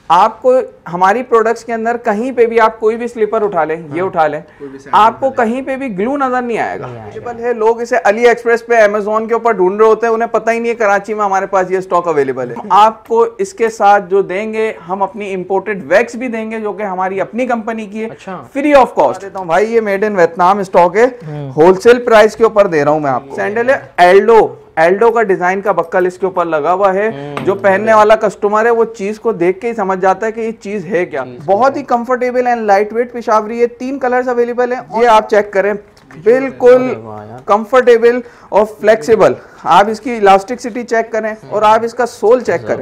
आपको हमारी प्रोडक्ट्स के अंदर कहीं पे भी आप कोई भी स्लीपर उठा लें, ये उठा लें, आपको कहीं पे भी ग्लू नजर नहीं आएगा। अवेलेबल है, लोग इसे अली एक्सप्रेस पे अमेजोन के ऊपर ढूंढ रहे होते हैं, उन्हें पता ही नहीं है कराची में हमारे पास ये स्टॉक अवेलेबल है। आपको इसके साथ जो देंगे, हम अपनी इंपोर्टेड वैक्स भी देंगे जो कि हमारी अपनी कंपनी की है, फ्री ऑफ कॉस्ट देता हूँ भाई। ये मेड इन वियतनाम स्टॉक है, होलसेल प्राइस के ऊपर दे रहा हूँ मैं आपको। सैंडल है एल्डो का डिजाइन का बक्कल इसके ऊपर लगा हुआ है। जो पहनने वाला कस्टमर है वो चीज को देख के ही समझ जाता है कि ये चीज है क्या। बहुत ही comfortable and light weight Peshawari है। 3 कलर्स अवेलेबल हैं, ये आप चेक करें, बिल्कुल कंफर्टेबल और फ्लेक्सिबल। आप इसकी इलास्टिसिटी चेक करें और आप इसका सोल चेक करें,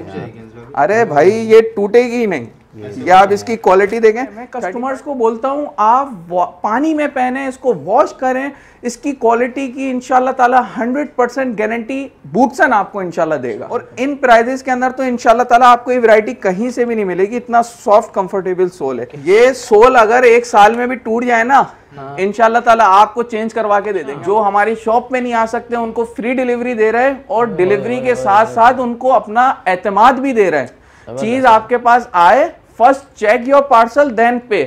अरे भाई ये टूटेगी ही नहीं। ये आप इसकी क्वालिटी देखें। मैं कस्टमर्स को बोलता हूं आप पानी में पहने, इसको वॉश करें, इसकी क्वालिटी की इंशाल्लाह ताला 100% गारंटी बूटसन आपको इंशाल्लाह देगा। और इन प्राइजेस के अंदर तो इंशाल्लाह ताला आपको ये वैरायटी कहीं से भी नहीं मिलेगी, इतना सॉफ्ट कंफर्टेबल सोल है। ये सोल अगर 1 साल में भी टूट जाए ना, इंशाल्लाह ताला आपको चेंज करवा के दे देंगे। जो हमारी शॉप में नहीं आ सकते उनको फ्री डिलीवरी दे रहे हैं और डिलीवरी के साथ साथ उनको अपना एतमाद भी दे रहे हैं। चीज आपके पास आए, first check your parcel then pay.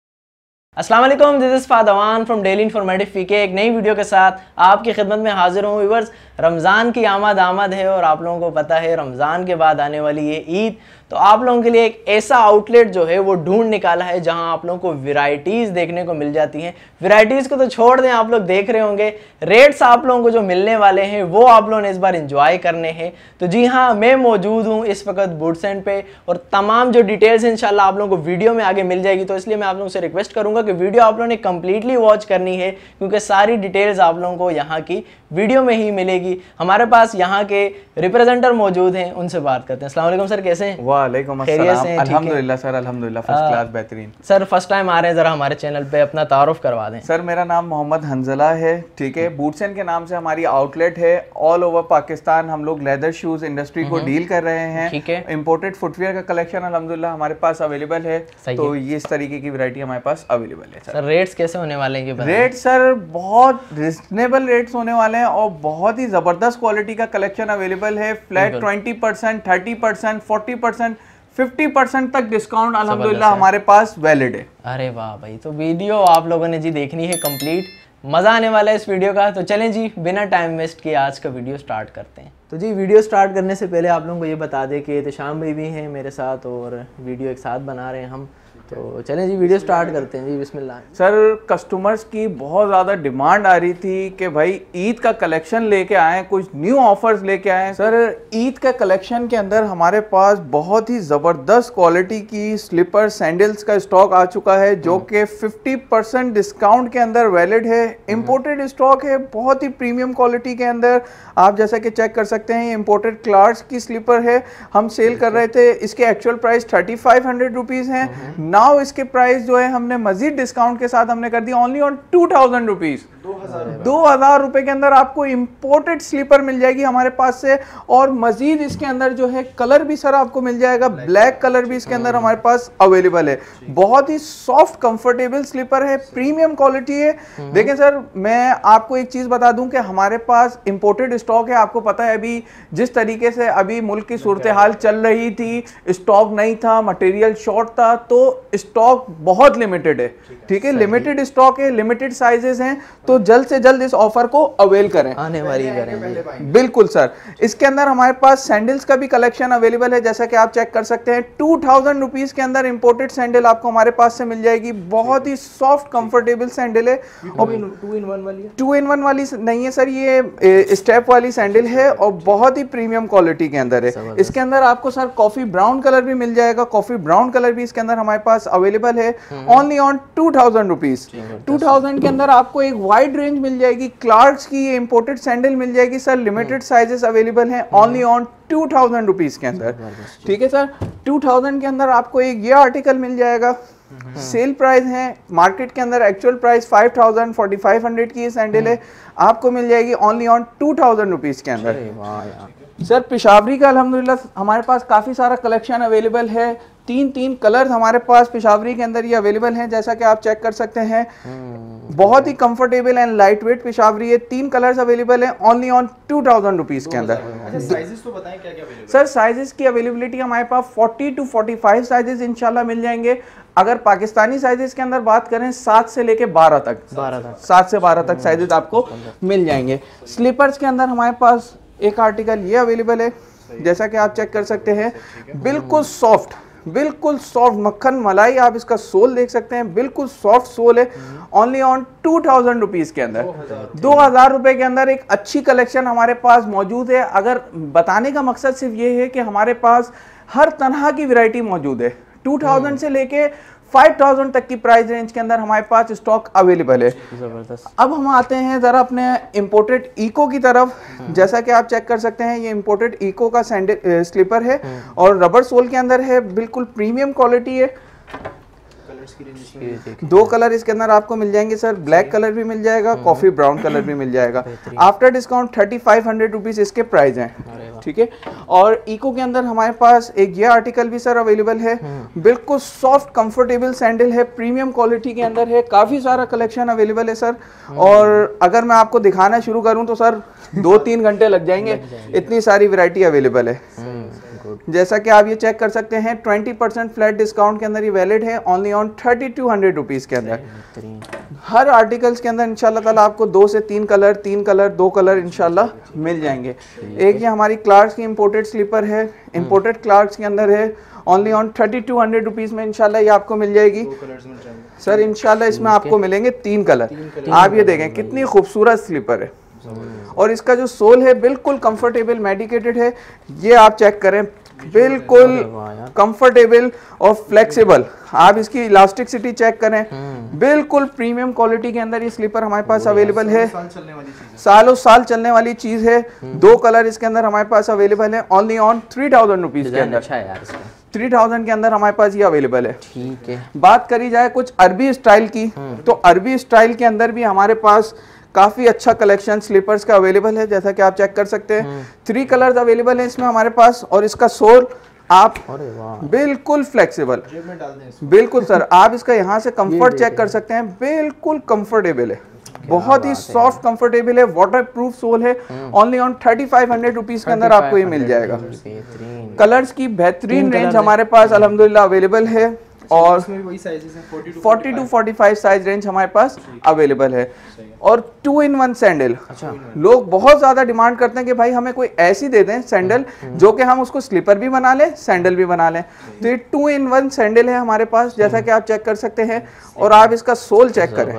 अस्सलाम वालेकुम, this is Fadwan from daily informative PK. एक नई वीडियो के साथ आपकी खिदमत में हाजिर हूँ। व्यूअर्स, रमज़ान की आमद है और आप लोगों को पता है रमज़ान के बाद आने वाली ये ईद, तो आप लोगों के लिए एक ऐसा आउटलेट जो है वो ढूंढ निकाला है जहां आप लोगों को वैरायटीज़ देखने को मिल जाती हैं। वैरायटीज़ को तो छोड़ दें, आप लोग देख रहे होंगे रेट्स आप लोगों को जो मिलने वाले हैं वो आप लोगों ने इस बार इंजॉय करने हैं। तो जी हाँ, मैं मौजूद हूँ इस वक्त बूटसेंट पे और तमाम जो डिटेल्स इंशाल्लाह आप लोगों को वीडियो में आगे मिल जाएगी। तो इसलिए मैं आप लोगों से रिक्वेस्ट करूँगा कि वीडियो आप लोगों ने कंप्लीटली वॉच करनी है, क्योंकि सारी डिटेल्स आप लोगों को यहाँ की वीडियो में ही मिलेगी। हमारे पास यहाँ के रिप्रेजेंटर मौजूद हैं, उनसे बात करते हैं। अस्सलाम वालेकुम सर, कैसे हैं? वालेकुम अस्सलाम, अल्हम्दुलिल्लाह सर, अल्हम्दुलिल्लाह, फर्स्ट क्लास, बेहतरीन। सर फर्स्ट टाइम आ रहे हैं, जरा हमारे चैनल पे अपना तारुफ करवा दें। सर मेरा नाम मोहम्मद हंजला है, ठीक है। बूटसेंट के नाम से हमारी आउटलेट है। ऑल ओवर पाकिस्तान हम लोग लेदर शूज इंडस्ट्री को डील कर रहे हैं, ठीक है। इंपोर्टेड फुटवेयर का कलेक्शन अल्हम्दुलिल्लाह हमारे पास अवेलेबल है। तो ये इस तरीके की वैरायटी हमारे पास अवेलेबल है। सर रेट्स कैसे होने वाले हैं? रेट सर बहुत रिजनेबल रेट्स होने वाले हैं और बहुत ही जबरदस्त क्वालिटी का कलेक्शन अवेलेबल है। फ्लैट 20%, 30%, 40%, 50% तक डिस्काउंट अल्हम्दुलिल्लाह हमारे पास वैलिड है। अरे वाह भाई, तो वीडियो आप लोगों ने जी देखनी है कंप्लीट, मज़ा आने वाला है इस वीडियो का। तो चलें जी, बिना टाइम वेस्ट किए आज का वीडियो स्टार्ट करते हैं। तो जी वीडियो स्टार्ट करने से पहले आप लोगों को ये बता दें कि एहतशाम भाई भी हैं मेरे साथ और वीडियो एक साथ बना रहे हैं हम। तो चलें जी वीडियो स्टार्ट करते हैं जी, बिस्मिल्लाह। सर कस्टमर्स की बहुत ज़्यादा डिमांड आ रही थी कि भाई ईद का कलेक्शन लेके आएँ, कुछ न्यू ऑफर्स लेके आएँ। सर ईद का कलेक्शन के अंदर हमारे पास बहुत ही ज़बरदस्त क्वालिटी की स्लीपर सैंडल्स का स्टॉक आ चुका है जो कि 50% डिस्काउंट के अंदर वैलिड है। इम्पोर्टेड स्टॉक है, बहुत ही प्रीमियम क्वालिटी के अंदर। आप जैसा कि चेक कर सकते हैं, इम्पोर्टेड क्लार्क्स की स्लीपर है, हम सेल कर रहे थे। इसके एक्चुअल प्राइस 3500 रुपीज़ हैं। नाउ इसके प्राइस जो है हमने मजीद डिस्काउंट के साथ हमने कर दिया ओनली ऑन 2000 रुपीज। 2000 रुपए के अंदर आपको इंपोर्टेड स्लीपर मिल जाएगी हमारे पास से। और मजीद इसके अंदर जो है कलर भी सर आपको मिल जाएगा, ब्लैक कलर भी इसके अंदर हमारे पास अवेलेबल है। बहुत ही सॉफ्ट कंफर्टेबल स्लीपर है, प्रीमियम क्वालिटी है। देखिए सर, मैं आपको एक चीज बता दूं कि हमारे पास इंपोर्टेड स्टॉक है। आपको पता है अभी जिस तरीके से अभी मुल्क की सूरत हाल चल रही थी, स्टॉक नहीं था, मटेरियल शॉर्ट था, तो स्टॉक बहुत लिमिटेड है, ठीक है। लिमिटेड स्टॉक है, लिमिटेड साइजेस हैं, तो जल्द से जल्द इस ऑफर को अवेल करें, आने वाली करें। बिल्कुल सर। इसके अंदर हमारे पास सैंडल्स का भी कलेक्शन अवेलेबल है, जैसा कि आप चेक कर सकते हैं। 2000 रुपीज के अंदर इंपोर्टेड सैंडल आपको हमारे पास से मिल जाएगी। बहुत ही सॉफ्ट कंफर्टेबल सैंडल है। 2 in 1 वाली नहीं है सर, ये स्टेप वाली सैंडल है और बहुत ही प्रीमियम क्वालिटी के अंदर है। इसके अंदर आपको सर कॉफी ब्राउन कलर भी मिल जाएगा, कॉफी ब्राउन कलर भी इसके अंदर हमारे पास अवेलेबल है ओनली ऑन 2000 रुपीज। 2000 के अंदर आपको एक वाइड रेंज मिल जाएगी। क्लार्क्स की ये इंपोर्टेड सैंडल मिल जाएगी सर, लिमिटेड साइजेस अवेलेबल हैं ओनली ऑन 2000 रुपीज के अंदर, ठीक है सर। 2000 के अंदर आपको एक ये आर्टिकल मिल जाएगा। सेल प्राइस है, मार्केट के अंदर एक्चुअल प्राइस 5000 4500 की ये सैंडल है, आपको मिल जाएगी ओनली ऑन 2000 रुपीज के अंदर। सर पेशावरी का अल्हम्दुलिल्लाह हमारे पास काफ़ी सारा कलेक्शन अवेलेबल है। 3 कलर्स हमारे पास पेशावरी के अंदर ये अवेलेबल हैं, जैसा कि आप चेक कर सकते हैं। बहुत ही comfortable and light weight Peshawari है। 3 कलर्स अवेलेबल है ओनली ऑन 2000 रुपीज के अंदर। साइजेस तो बताएं क्या क्या अवेलेबल सर साइजेस की अवेलेबिलिटी हमारे पास 40 to 45 साइजेस इंशाल्लाह मिल जाएंगे। अगर पाकिस्तानी साइजेस के अंदर बात करें 7 से लेके 12 तक 7 से 12 तक साइजेस आपको मिल जाएंगे। स्लीपर्स के अंदर हमारे पास एक आर्टिकल ये अवेलेबल है, जैसा कि आप चेक कर सकते हैं, बिल्कुल सॉफ्ट मक्खन मलाई, आप इसका सोल देख सकते हैं, बिल्कुल सॉफ्ट सोल है। ओनली ऑन 2000 रुपीज के अंदर, 2000 रुपए के अंदर एक अच्छी कलेक्शन हमारे पास मौजूद है। अगर बताने का मकसद सिर्फ ये है कि हमारे पास हर तरह की वैरायटी मौजूद है। 2000 से लेके 5000 तक की प्राइस रेंज के अंदर हमारे पास स्टॉक अवेलेबल है। जबरदस्त। अब हम आते हैं जरा अपने इंपोर्टेड इको की तरफ। जैसा कि आप चेक कर सकते हैं, ये इंपोर्टेड इको का सैंडल स्लीपर है और रबर सोल के अंदर है, बिल्कुल प्रीमियम क्वालिटी है। 2 कलर इसके अंदर आपको मिल जाएंगे सर, ब्लैक कलर भी मिल जाएगा, कॉफी ब्राउन कलर भी मिल जाएगा। आफ्टर डिस्काउंट 3500 रुपीज इसके प्राइस हैं, ठीक है। और इको के अंदर हमारे पास एक ये आर्टिकल भी सर अवेलेबल है, बिल्कुल सॉफ्ट कंफर्टेबल सैंडल है, प्रीमियम क्वालिटी के अंदर है। काफी सारा कलेक्शन अवेलेबल है सर, और अगर मैं आपको दिखाना शुरू करूं तो सर 2-3 घंटे लग जाएंगे, इतनी सारी वैरायटी अवेलेबल है। जैसा कि आप ये चेक कर सकते हैं, 20% फ्लैट डिस्काउंट के अंदर ये वैलिड है ओनली ऑन 3200 रुपीज के अंदर। हर आर्टिकल्स के अंदर इंशाल्लाह ताला आपको 2 से 3 कलर, 3 कलर, 2 कलर इंशाल्लाह मिल जाएंगे। एक ये हमारी क्लार्क्स की इंपोर्टेड स्लीपर है, इंपोर्टेड क्लार्क्स के अंदर है, ओनली ऑन 3200 रुपीज में इंशाल्लाह ये आपको मिल जाएगी सर। इंशाल्लाह इसमें आपको मिलेंगे 3 कलर। आप ये देखें कितनी खूबसूरत स्लीपर है, और इसका जो सोल है बिल्कुल कंफर्टेबल मेडिकेटेड है। ये आप चेक करें, बिल्कुल कंफर्टेबल और फ्लेक्सिबल। आप इसकी इलास्टिसिटी चेक करें, बिल्कुल प्रीमियम क्वालिटी के अंदर ये स्लीपर हमारे पास अवेलेबल है। सालों साल चलने वाली चीज है। 2 कलर इसके अंदर हमारे पास अवेलेबल है ओनली ऑन 3000 रुपीज के अंदर। अच्छा है यार, 3000 के अंदर हमारे पास ये अवेलेबल है। ठीक है। बात करी जाए कुछ अरबी स्टाइल की, तो अरबी स्टाइल के अंदर भी हमारे पास काफी अच्छा कलेक्शन स्लीपर्स का अवेलेबल है, जैसा कि आप चेक कर सकते हैं। 3 कलर्स अवेलेबल है इसमें हमारे पास, और इसका सोल आप बिल्कुल फ्लेक्सिबल, बिल्कुल सर, आप इसका यहाँ से कंफर्ट चेक कर सकते हैं, बिल्कुल कंफर्टेबल है, बहुत ही सॉफ्ट कंफर्टेबल है, वाटर प्रूफ सोल है। ओनली ऑन 3500 रुपीज के अंदर आपको ये मिल जाएगा। कलर्स की बेहतरीन रेंज हमारे पास अल्हम्दुलिल्लाह अवेलेबल है, और वही साइजेस हैं, 40 to 45 साइज रेंज हमारे पास अवेलेबल है। और 2-in-1 सैंडल, लोग बहुत ज्यादा डिमांड करते हैं कि भाई हमें कोई ऐसी दे दें सैंडल जो कि हम उसको स्लीपर भी बना लें, सैंडल भी बना लें। तो ये 2-in-1 सैंडल है हमारे पास, जैसा कि आप चेक कर सकते हैं, और आप इसका सोल चेक करें,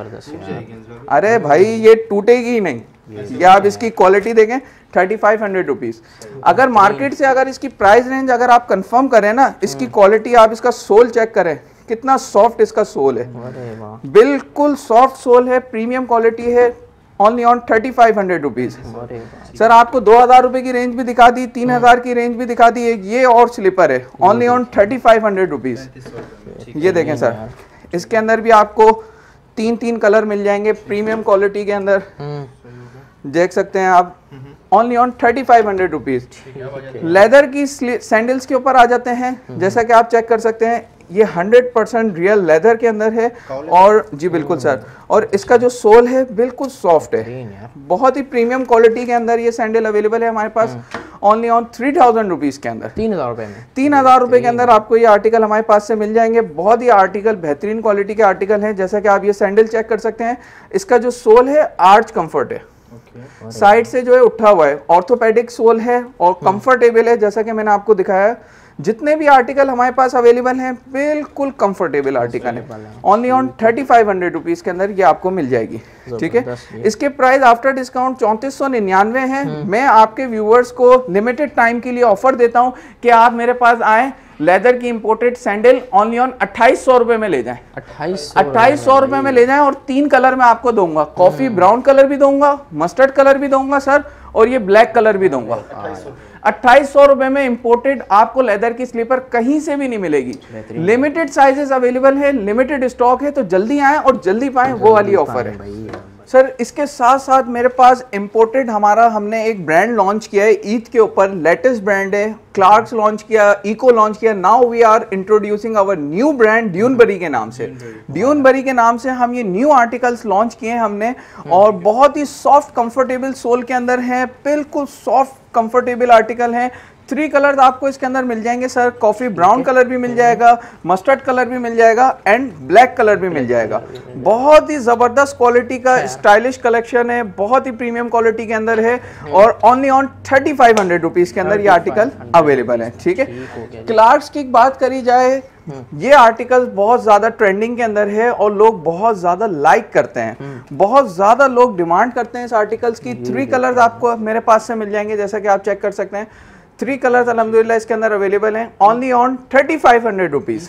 अरे भाई ये टूटेगी ही नहीं। ये आप इसकी क्वालिटी देखें, 3500 रुपीज। अगर मार्केट से अगर इसकी प्राइस रेंज अगर आप कंफर्म करें ना, इसकी क्वालिटी, आप इसका सोल चेक करें, कितना सॉफ्ट इसका सोल है, बिल्कुल सॉफ्ट सोल है, प्रीमियम क्वालिटी है, ओनली ऑन 3500 रुपीज। सर आपको 2000 रुपए की रेंज भी दिखा दी, 3000 की रेंज भी दिखा दी, एक ये और स्लीपर है ओनली ऑन 3500 रुपीज। ये देखें सर, इसके अंदर भी आपको 3 कलर मिल जाएंगे, प्रीमियम क्वालिटी के अंदर देख सकते हैं आप, ओनली ऑन 3500 रुपीज। लेदर की सैंडल्स के ऊपर आ जाते हैं, जैसा कि आप चेक कर सकते हैं, ये 100% रियल लेदर के अंदर है, और जी बिल्कुल सर, और इसका जो सोल है बिल्कुल सॉफ्ट है, बहुत ही प्रीमियम क्वालिटी के अंदर ये सैंडल अवेलेबल है हमारे पास ओनली ऑन 3000 रुपीज के अंदर। 3000 रुपए में, 3000 रुपए के अंदर आपको ये आर्टिकल हमारे पास से मिल जाएंगे। बहुत ही आर्टिकल बेहतरीन क्वालिटी के आर्टिकल हैं, जैसा कि आप ये सैंडल चेक कर सकते हैं, इसका जो सोल है आर्च कंफर्ट है, साइड से जो है उठा हुआ है, ऑर्थोपेडिक सोल है और कंफर्टेबल है, जैसा कि मैंने आपको दिखाया। जितने भी आर्टिकल हमारे पास अवेलेबल हैं बिल्कुल कंफर्टेबल आर्टिकल है, ओनली ऑन 3500 रुपीज के अंदर ये आपको मिल जाएगी, ठीक है। इसके प्राइस आफ्टर डिस्काउंट 3499 है। मैं आपके व्यूअर्स को लिमिटेड टाइम के लिए ऑफर देता हूं कि आप मेरे पास आए, लेदर की इंपोर्टेड सैंडल ओनली ऑन 2800 रुपए में ले जाएं, 2800 रुपए में ले जाएं, और 3 कलर में आपको दूंगा, कॉफी ब्राउन कलर भी दूंगा, मस्टर्ड कलर भी दूंगा सर, और ये ब्लैक कलर भी दूंगा। 2800 रुपए में इंपोर्टेड आपको लेदर की स्लीपर कहीं से भी नहीं मिलेगी। लिमिटेड साइजेस अवेलेबल है, लिमिटेड स्टॉक है, तो जल्दी आए और जल्दी पाएं, वो वाली ऑफर है सर इसके साथ साथ मेरे पास इंपोर्टेड हमने एक ब्रांड लॉन्च किया है ईद के ऊपर, लेटेस्ट ब्रांड है, क्लार्क्स लॉन्च किया, इको लॉन्च किया। Now we are introducing our new brand Dunbury के नाम से। ड्यूनबरी के नाम से हम ये न्यू आर्टिकल्स लॉन्च किए हैं हमने, और बहुत ही सॉफ्ट कंफर्टेबल सोल के अंदर है, बिल्कुल सॉफ्ट कंफर्टेबल आर्टिकल है। 3 कलर आपको इसके अंदर मिल जाएंगे सर, कॉफी ब्राउन कलर भी मिल जाएगा, मस्टर्ड कलर भी मिल जाएगा एंड ब्लैक कलर भी मिल जाएगा। बहुत ही जबरदस्त क्वालिटी का स्टाइलिश कलेक्शन है, बहुत ही प्रीमियम क्वालिटी के अंदर है, और ओनली ऑन 3500 रुपीज के अंदर ये आर्टिकल अवेलेबल है। ठीक है, क्लार्क्स की बात करी जाए, ये आर्टिकल बहुत ज्यादा ट्रेंडिंग के अंदर है और लोग बहुत ज्यादा लाइक करते हैं, बहुत ज्यादा लोग डिमांड करते हैं इस आर्टिकल्स की। 3 कलर्स आपको मेरे पास से मिल जाएंगे, जैसा कि आप चेक कर सकते हैं। 3 कलर्स अल्हम्दुलिल्लाह इसके अंदर अवेलेबल हैं, ओनली ऑन 3500 रुपीज।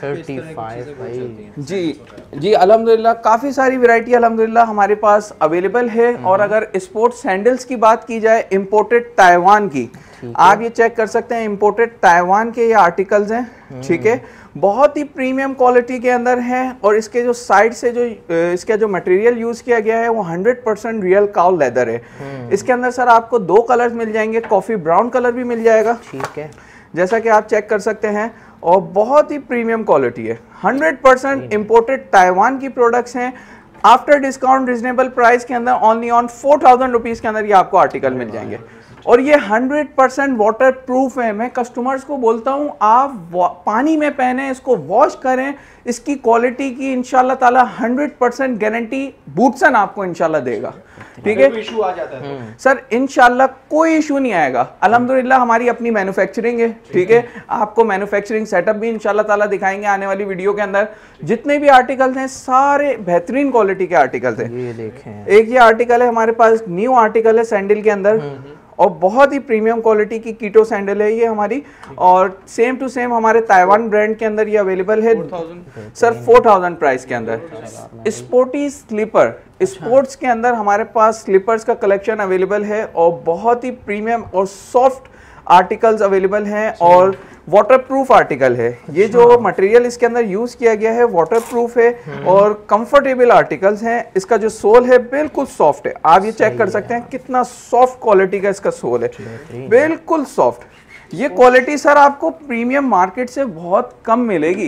35 जी अल्हम्दुलिल्लाह काफ़ी सारी वैरायटी अल्हम्दुलिल्लाह हमारे पास अवेलेबल है। और अगर स्पोर्ट्स सैंडल्स की बात की जाए, इंपोर्टेड ताइवान की, आप ये चेक कर सकते हैं, इंपोर्टेड ताइवान के ये आर्टिकल्स हैं। ठीक है, बहुत ही प्रीमियम क्वालिटी के अंदर है, और इसके जो साइड से जो इसका जो मटेरियल यूज किया गया है वो 100% रियल काउ लेदर है। इसके अंदर सर आपको 2 कलर्स मिल जाएंगे, कॉफी ब्राउन कलर भी मिल जाएगा। ठीक है, जैसा कि आप चेक कर सकते हैं, और बहुत ही प्रीमियम क्वालिटी है, 100% इंपोर्टेड ताइवान की प्रोडक्ट्स हैं। आफ्टर डिस्काउंट रिजनेबल प्राइस के अंदर ओनली ऑन 4000 रुपीज के अंदर ये आपको आर्टिकल मिल जाएंगे, और ये 100% वाटर प्रूफ है। मैं कस्टमर्स को बोलता हूँ आप पानी में पहने, इसको वॉश करें, इसकी क्वालिटी की इंशाल्लाह ताला 100% गारंटी बूटसन आपको इंशाल्लाह देगा। ठीक है, इशू आ जाता है सर इंशाल्लाह कोई इशू नहीं आएगा। अल्हम्दुलिल्लाह हमारी अपनी मैन्युफैक्चरिंग है। ठीक है, आपको मैन्युफैक्चरिंग सेटअप भी इंशाल्लाह ताला दिखाएंगे आने वाली वीडियो के अंदर। जितने भी आर्टिकल्स हैं सारे बेहतरीन क्वालिटी के आर्टिकल्स हैं। ये देखें, एक ये आर्टिकल है हमारे पास, न्यू आर्टिकल है सैंडल के अंदर, और बहुत ही प्रीमियम क्वालिटी की कीटो सैंडल है ये हमारी, और सेम टू सेम हमारे ताइवान ब्रांड के अंदर ये अवेलेबल है सर 4000 प्राइस के अंदर। स्पोर्टी स्लीपर, स्पोर्ट्स के अंदर हमारे पास स्लीपर्स का कलेक्शन अवेलेबल है, और बहुत ही प्रीमियम और सॉफ्ट आर्टिकल्स अवेलेबल हैं, और वाटरप्रूफ आर्टिकल है। ये जो मटेरियल इसके अंदर यूज किया गया है वाटरप्रूफ है, और कंफर्टेबल आर्टिकल्स हैं। इसका जो सोल है बिल्कुल सॉफ्ट है, आप ये चेक कर सकते हैं कितना सॉफ्ट क्वालिटी का इसका सोल है, बिल्कुल सॉफ्ट। ये क्वालिटी सर आपको प्रीमियम मार्केट से बहुत कम मिलेगी,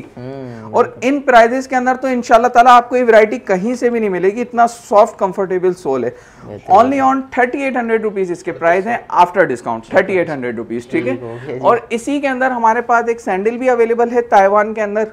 और इन प्राइजेस के अंदर तो इंशाल्लाह ताला आपको ये वैरायटी कहीं से भी नहीं मिलेगी। इतना सॉफ्ट कंफर्टेबल सोल है, ओनली ऑन 3800 रुपीज इसके प्राइस हैं आफ्टर डिस्काउंट, 3800 रुपीज। ठीक है, और इसी के अंदर हमारे पास एक सैंडल भी अवेलेबल है ताइवान के अंदर,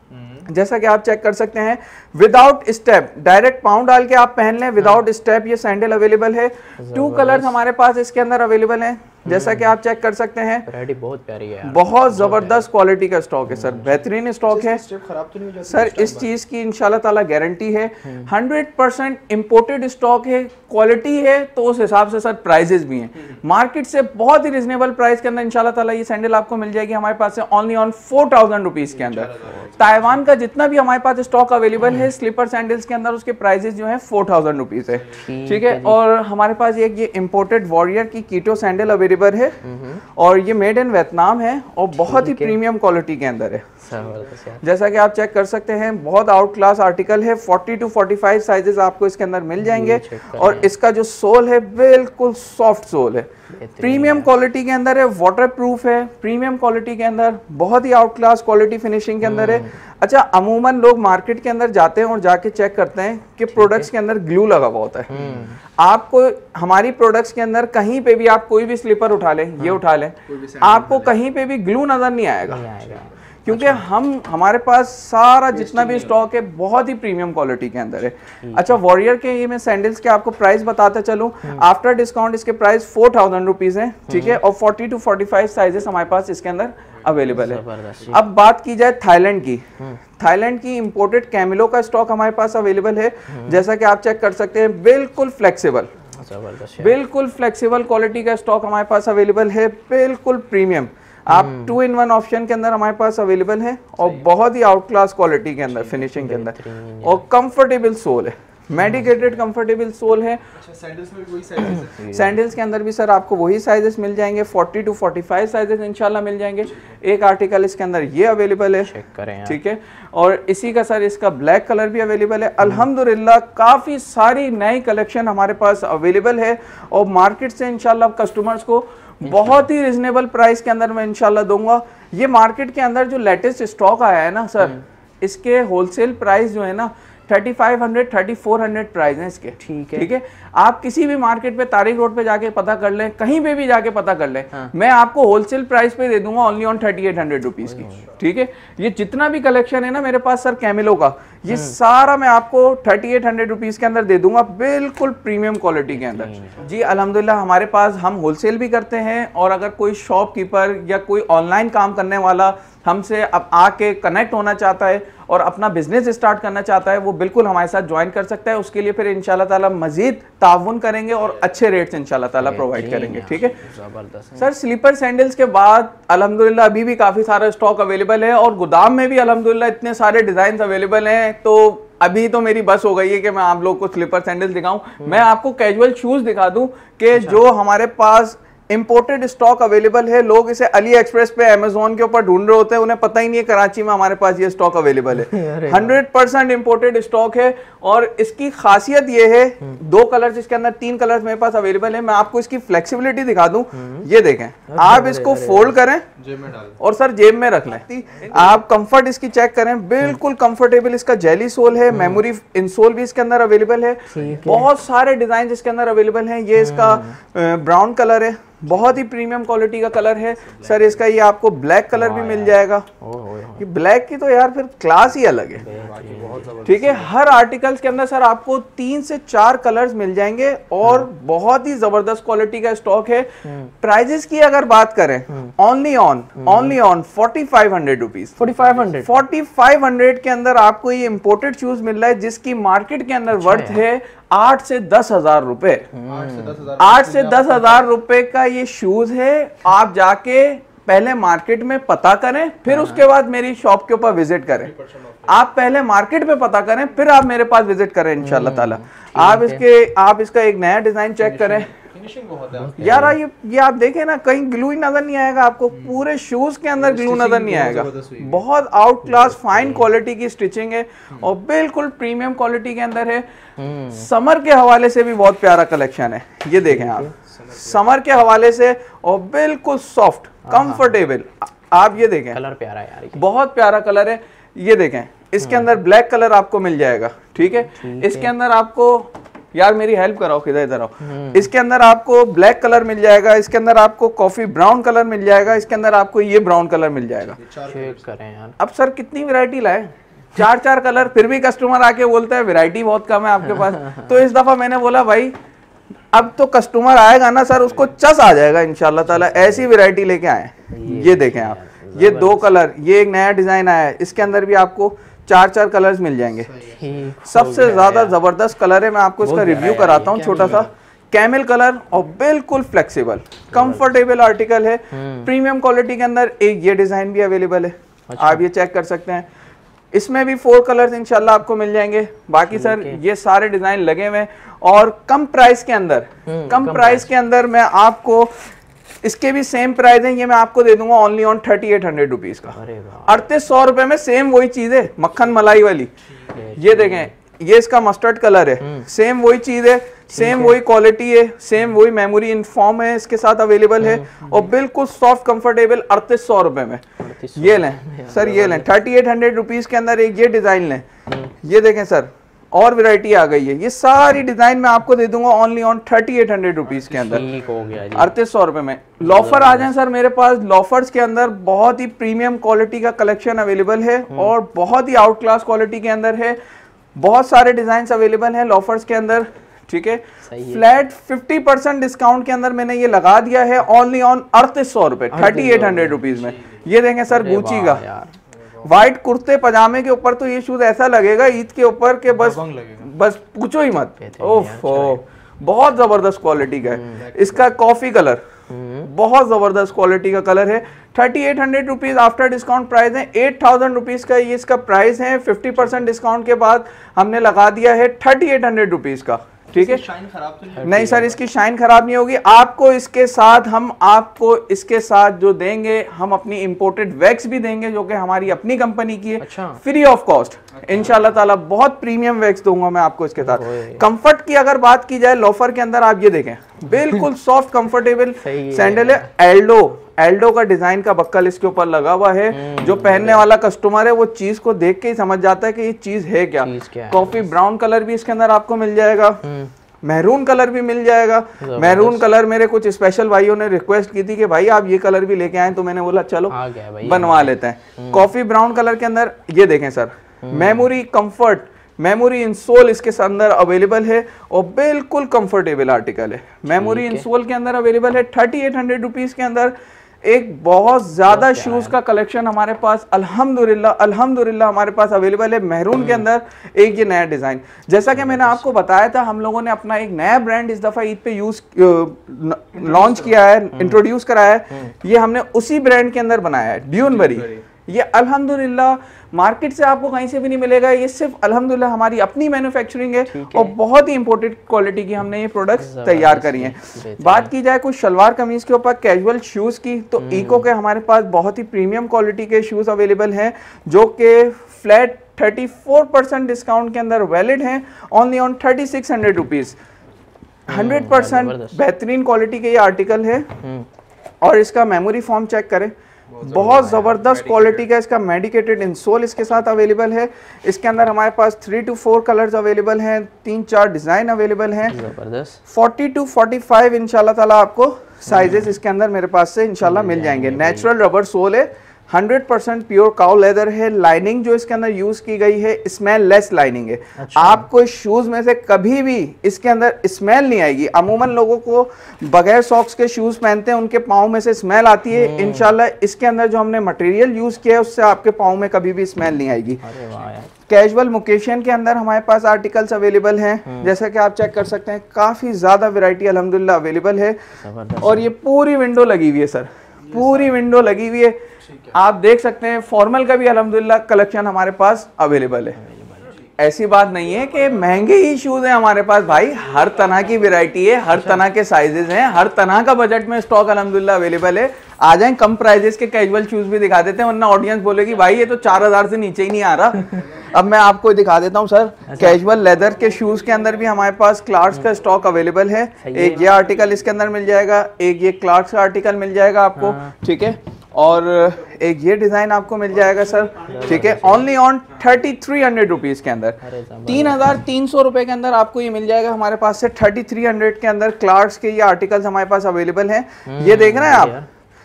जैसा कि आप चेक कर सकते हैं, विदाउट स्टेप, डायरेक्ट पाँव डाल के आप पहन लें विदाउट स्टेप, ये सैंडल अवेलेबल है। 2 कलर्स हमारे पास इसके अंदर अवेलेबल हैं, जैसा कि आप चेक कर सकते हैं। वैरायटी बहुत प्यारी है यार, बहुत जबरदस्त क्वालिटी का स्टॉक है सर, बेहतरीन स्टॉक है खराब तो नहीं हो जाता सर। इस चीज की इंशाल्लाह ताला गारंटी है, 100% इंपोर्टेड स्टॉक है, क्वालिटी है, तो उस हिसाब से सर प्राइजेस भी हैं मार्केट से बहुत ही रिजनेबल प्राइस के अंदर इंशाल्लाह ताला ये सैंडल आपको मिल जाएगी हमारे पास से ओनली ऑन 4000 रुपीज के अंदर। ताइवान का जितना भी हमारे पास स्टॉक अवेलेबल है स्लीपर सैंडल्स के अंदर, उसके प्राइजेस जो है 4000 रुपीज है। ठीक है, और हमारे पास एक ये इंपोर्टेड वॉरियर की कीटो सैंडल अवेलेबल है, और ये मेड इन वियतनाम है, और बहुत ही प्रीमियम क्वालिटी के अंदर है। जैसा कि आप चेक कर सकते हैं, बहुत आउट क्लास आर्टिकल है, 40 to 45 साइजेस आपको इसके अंदर मिल जाएंगे, और इसका जो सोल है बिल्कुल सॉफ्ट सोल है, प्रीमियम क्वालिटी के अंदर है, वाटर प्रूफ है, प्रीमियम क्वालिटी के अंदर, बहुत ही आउट क्लास क्वालिटी फिनिशिंग के अंदर है। अच्छा, अमूमन लोग मार्केट के अंदर जाते हैं और जाके चेक करते हैं कि प्रोडक्ट्स के अंदर ग्लू लगा हुआ होता है। आपको हमारी प्रोडक्ट्स के अंदर कहीं पे भी आप कोई भी स्लीपर उठा लें, ये उठा लें, आपको कहीं पे भी ग्लू नजर नहीं आएगा, क्योंकि हमारे पास सारा जितना भी स्टॉक है बहुत ही प्रीमियम क्वालिटी के अंदर है। अच्छा, वॉरियर के ये मैं सैंडल्स के आपको प्राइस बताता चलूं, आफ्टर डिस्काउंट इसके प्राइस 4000 रुपीज है। ठीक है, और 40 to 45 साइजेस हमारे पास इसके अंदर अवेलेबल है। अब बात की जाए थाईलैंड की, थाईलैंड की इंपोर्टेड कैमिलो का स्टॉक हमारे पास अवेलेबल है, जैसा कि आप चेक कर सकते हैं, बिल्कुल फ्लेक्सिबल, बिल्कुल फ्लेक्सिबल क्वालिटी का स्टॉक हमारे पास अवेलेबल है, बिल्कुल प्रीमियम। आप 2-in-1 ऑप्शन के अंदर हमारे पास अवेलेबल है, और बहुत ही आउट क्लास क्वालिटी के अंदर, फिनिशिंग के अंदर, और कंफर्टेबल सोल है, मेडिकेटेड कंफर्टेबल सोल है। अच्छा, सैंडल्स में भी वही साइजेस है? सैंडल्स के अंदर भी सर आपको वही साइजेस मिल जाएंगे, 40 to 45 साइजेस इंशाल्लाह मिल जाएंगे। एक आर्टिकल इसके अंदर ये अवेलेबल है, चेक करें, ठीक है। और इसी का सर इसका ब्लैक कलर भी अवेलेबल है। अल्हम्दुलिल्लाह काफ़ी सारी नई कलेक्शन हमारे पास अवेलेबल है और मार्केट से इंशाल्लाह कस्टमर्स को बहुत ही रिजनेबल प्राइस के अंदर मैं इंशाल्लाह दूंगा। ये मार्केट के अंदर जो लेटेस्ट स्टॉक आया है ना सर, इसके होलसेल प्राइस जो है ना 3500 3400 प्राइस है इसके, ठीक है। आप किसी भी मार्केट पे तारिक रोड पे जाके पता कर लें, कहीं पे भी जाके पता कर लें, मैं आपको होलसेल प्राइस पे दे दूंगा ओनली ऑन 3800 रुपीज की, ठीक है। ये जितना भी कलेक्शन है ना मेरे पास सर कैमिलो का, ये सारा मैं आपको 3800 रुपीज के अंदर दे दूंगा, बिल्कुल प्रीमियम क्वालिटी के अंदर। जी अल्हम्दुलिल्लाह हमारे पास हम होलसेल भी करते हैं, और अगर कोई शॉपकीपर या कोई ऑनलाइन काम करने वाला हमसे अब आके कनेक्ट होना चाहता है और अपना बिजनेस स्टार्ट करना चाहता है, वो बिल्कुल हमारे साथ ज्वाइन कर सकता है। उसके लिए फिर इंशाल्लाह ताला मजीद ताउन करेंगे और अच्छे रेट्स इंशाल्लाह ताला प्रोवाइड करेंगे, ठीक है। जबरदस्त सर स्लीपर सैंडल्स के बाद अल्हम्दुलिल्लाह अभी भी काफ़ी सारा स्टॉक अवेलेबल है, और गोदाम में भी अल्हम्दुलिल्लाह इतने सारे डिज़ाइन अवेलेबल हैं, तो अभी तो मेरी बस हो गई है कि मैं आप लोग को स्लीपर सैंडल्स दिखाऊं। मैं आपको कैजुअल शूज़ दिखा दूं कि जो हमारे पास इंपोर्टेड स्टॉक अवेलेबल है। लोग इसे अली एक्सप्रेस पे अमेजोन के ऊपर ढूंढ रहे होते हैं, उन्हें पता ही नहीं है कराची में हमारे पास ये स्टॉक अवेलेबल है। 100% इंपोर्टेड स्टॉक है, और इसकी खासियत ये है, 2 कलर्स इसके अंदर, 3 कलर्स मेरे पास अवेलेबल है। मैं आपको इसकी फ्लेक्सिबिलिटी दिखा दूं, ये देखें, आप इसको फोल्ड करें और सर जेब में रख लें। आप कंफर्ट इसकी चेक करें, बिल्कुल कंफर्टेबल इसका जेली सोल है, मेमोरी इंसोल भी इसके अंदर अवेलेबल है। बहुत सारे डिजाइन इसके अंदर अवेलेबल हैं। ये इसका ब्राउन कलर है, बहुत ही प्रीमियम क्वालिटी का कलर है सर। इसका ये आपको ब्लैक कलर भी मिल जाएगा। ये ब्लैक की तो यार फिर क्लास ही अलग है, ठीक है। हर आर्टिकल्स के अंदर सर आपको 3 से 4 कलर्स मिल जाएंगे, और बहुत ही जबरदस्त क्वालिटी का स्टॉक है। प्राइजेस की अगर बात करें, ओनली ऑन 4500 रुपीज, 4500 के अंदर आपको ये इंपोर्टेड शूज मिल रहा है, जिसकी मार्केट के अंदर वर्थ है 8 से 10 हजार रुपए। 8 से 10 हजार रुपए का ये शूज है। आप जाके पहले मार्केट में पता करें, फिर उसके बाद मेरी शॉप के ऊपर विजिट करें। आप पहले मार्केट में पता करें, फिर आप मेरे पास विजिट करें इंशाल्लाह ताला। आप इसका एक नया डिजाइन चेक करें यार। ये आप देखें ना, कहीं ग्लू ही नजर नहीं आएगा आपको, पूरे शूज के अंदर ग्लू नजर नहीं आएगा। बहुत आउट क्लास फाइन क्वालिटी की स्टिचिंग है, और बिल्कुल प्रीमियम क्वालिटी के अंदर है। समर के हवाले से भी बहुत प्यारा कलेक्शन है, ये देखें आप, समर के हवाले से, और बिल्कुल सॉफ्ट कंफर्टेबल। आप ये देखें, कलर प्यारा यार, बहुत प्यारा कलर है। ये देखें, इसके अंदर ब्लैक कलर आपको मिल जाएगा, ठीक है। इसके अंदर आपको, यार मेरी हेल्प कराओ, किधर इधर आओ। इसके अंदर आपको ब्लैक कलर मिल जाएगा, इसके अंदर आपको कॉफी ब्राउन कलर मिल जाएगा, इसके अंदर आपको ये ब्राउन कलर मिल जाएगा। चेक करें यार। अब सर कितनी वैरायटी लाए, 4 कलर, फिर भी कस्टमर आके बोलता है वैरायटी बहुत कम है आपके पास। तो इस दफा मैंने बोला भाई अब तो कस्टमर आएगा ना सर, उसको चस आ जाएगा इंशाल्लाह ताला, ऐसी वैरायटी लेके आए। ये देखें आप, ये 2 कलर, ये एक नया डिजाइन आया है, इसके अंदर भी आपको 4 कलर्स मिल जाएंगे। सबसे ज्यादा जबरदस्त कलर है, मैं आपको इसका रिव्यू कराता हूँ छोटा सा। कैमल कलर, और बिल्कुल फ्लेक्सिबल कंफर्टेबल आर्टिकल है, प्रीमियम क्वालिटी के अंदर। एक ये डिजाइन भी अवेलेबल है, आप ये चेक कर सकते हैं। इसमें भी 4 कलर्स इंशाल्लाह आपको मिल जाएंगे। बाकी सर ये सारे डिजाइन लगे हुए हैं, और कम प्राइस के अंदर मैं आपको, इसके भी सेम प्राइस है, ये मैं आपको दे दूंगा ओनली ऑन 3800 रुपीज का। 3800 रुपए में सेम वही चीज है, मक्खन मलाई वाली। ये देखें, ये इसका मस्टर्ड कलर है, सेम वही चीज है, सेम वही क्वालिटी है, सेम वही मेमोरी इनफॉर्म है इसके साथ अवेलेबल है, और बिल्कुल सॉफ्ट कंफर्टेबल 3800 रुपए में। ये लें सर, ये लें 3800 रुपीज के अंदर एक ये डिजाइन लें। ये देखें सर, और वैरायटी आ गई है। ये सारी डिजाइन मैं आपको दे दूंगा ओनली ऑन 3800 रुपीज के अंदर, 3800 रुपए में। लॉफर आ जाए सर मेरे पास, लॉफर्स के अंदर बहुत ही प्रीमियम क्वालिटी का कलेक्शन अवेलेबल है, और बहुत ही आउट क्लास क्वालिटी के अंदर है। बहुत सारे डिजाइन अवेलेबल हैं लॉफर्स के अंदर, ठीक है। फ्लैट 50% डिस्काउंट के अंदर मैंने ये लगा दिया है ओनली ऑन 3800 रुपए, 3800 रुपीज में। ये देखें सर, गुची का व्हाइट कुर्ते पजामे के ऊपर तो ये शूज ऐसा लगेगा ईद के ऊपर के बस पूछो ही मत। ओफ, बहुत जबरदस्त क्वालिटी का है। इसका कॉफी कलर, बहुत जबरदस्त क्वालिटी का कलर है। 3800 रुपीज आफ्टर डिस्काउंट प्राइस है। 8000 रुपीज का ये इसका प्राइस है। 50% डिस्काउंट के बाद हमने लगा दिया है 3800 रुपीज का। ठीक है, शाइन खराब तो नहीं सर, इसकी शाइन खराब नहीं होगी। आपको इसके साथ इसके साथ जो देंगे, हम अपनी इंपोर्टेड वैक्स भी देंगे जो कि हमारी अपनी कंपनी की है। अच्छा। फ्री ऑफ कॉस्ट इंशाल्लाह ताला। बहुत प्रीमियम वैक्स दूंगा मैं आपको इसके साथ। कंफर्ट की अगर बात की जाए, लोफर के अंदर आप ये देखें, बिल्कुल सॉफ्ट कंफर्टेबल सैंडल है। एल्डो का डिजाइन का बक्कल इसके ऊपर लगा हुआ है। जो पहनने वाला कस्टमर है वो चीज को देख के ही समझ जाता है कि ये चीज है क्या। कॉफी ब्राउन कलर भी इसके अंदर आपको मिल जाएगा, मैरून कलर भी मिल जाएगा। मैरून कलर मेरे कुछ स्पेशल भाइयों ने रिक्वेस्ट की थी कि भाई आप ये कलर भी लेके आए, तो मैंने बोला चलो बनवा लेते हैं। कॉफी ब्राउन कलर के अंदर ये देखें sir, memory comfort, memory insole इसके अंदर अवेलेबल है और बिल्कुल कंफर्टेबल आर्टिकल है। मेमोरी इंसोल के अंदर अवेलेबल है। 3800 रुपीज के अंदर एक बहुत ज्यादा शूज का कलेक्शन हमारे पास अल्हम्दुलिल्लाह हमारे पास अवेलेबल है। मैरून के अंदर एक ये नया डिजाइन, जैसा कि मैंने आपको बताया था, हम लोगों ने अपना एक नया ब्रांड इस दफा ईद पे लॉन्च किया है, इंट्रोड्यूस कराया है। ये हमने उसी ब्रांड के अंदर बनाया है, ड्यूनबरी। ये अल्हम्दुलिल्लाह मार्केट से आपको कहीं से भी नहीं मिलेगा। ये सिर्फ अल्हम्दुलिल्लाह हमारी अपनी मैन्युफैक्चरिंग है और बहुत ही इंपोर्टेड क्वालिटी की हमने ये प्रोडक्ट्स तैयार करी हैं। बात की जाए कुछ शलवार कमीज के ऊपर कैजुअल शूज की, तो इको के हमारे पास बहुत ही प्रीमियम क्वालिटी के शूज अवेलेबल हैं जो कि फ्लैट 34% डिस्काउंट के अंदर वैलिड हैं, ओनली ऑन 3600 रुपीज। 100% बेहतरीन क्वालिटी के ये आर्टिकल है। और इसका मेमोरी फॉर्म चेक करें, बहुत ज़बरदस्त क्वालिटी का इसका मेडिकेटेड इंसोल इसके साथ अवेलेबल है। इसके अंदर हमारे पास 3 to 4 कलर्स अवेलेबल हैं, 3-4 डिज़ाइन अवेलेबल हैं। 40 to 45 इंशाल्लाह ताला आपको साइजेस इसके अंदर मेरे पास से इंशाल्लाह मिल जाएंगे। नेचुरल रबर सोल है, 100% प्योर काउ लेदर है। लाइनिंग जो इसके अंदर यूज की गई है स्मेल लेस लाइनिंग है। अच्छा। आपको शूज में से कभी भी इसके अंदर स्मेल नहीं आएगी। अमूमन लोगों को बगैर सॉक्स के शूज पहनते हैं, उनके पाँव में से स्मेल आती है। इंशाल्लाह इसके अंदर जो हमने मटेरियल यूज किया है उससे आपके पाँव में कभी भी स्मेल नहीं आएगी। कैजुअल मुकेशन के अंदर हमारे पास आर्टिकल्स अवेलेबल हैं, जैसा कि आप चेक कर सकते हैं। काफी ज्यादा वैरायटी अल्हम्दुलिल्लाह अवेलेबल है। और ये पूरी विंडो लगी हुई है सर, पूरी विंडो लगी हुई है। आप देख सकते हैं फॉर्मल का भी अल्हम्दुलिल्लाह कलेक्शन हमारे पास अवेलेबल है। ऐसी बात नहीं है कि महंगे ही शूज हैं हमारे पास भाई, हर तरह की वैरायटी है, हर तरह के साइजेस हैं, हर तरह का बजट में स्टॉक अल्हम्दुलिल्लाह अवेलेबल है। आ जाएं, कम प्राइजेस के कैजुअल शूज भी दिखा देते हैं, वरना ऑडियंस बोलेगी भाई ये तो 4000 से नीचे ही नहीं आ रहा। अब मैं आपको दिखा देता हूं सर। कैजुअल लेदर के शूज के अंदर भी हमारे पास क्लार्क्स का स्टॉक अवेलेबल है। एक ये आर्टिकल इसके अंदर मिल जाएगा, एक ये क्लार्क्स का आर्टिकल मिल जाएगा आपको, ठीक है। और एक ये डिजाइन आपको मिल जाएगा सर, ठीक है, ओनली ऑन 3300 रुपीज के अंदर। 3300 रुपए के अंदर आपको ये मिल जाएगा हमारे पास से। 3300 के अंदर क्लार्क्स के ये आर्टिकल्स हमारे पास अवेलेबल हैं। ये देख रहे हैं आप,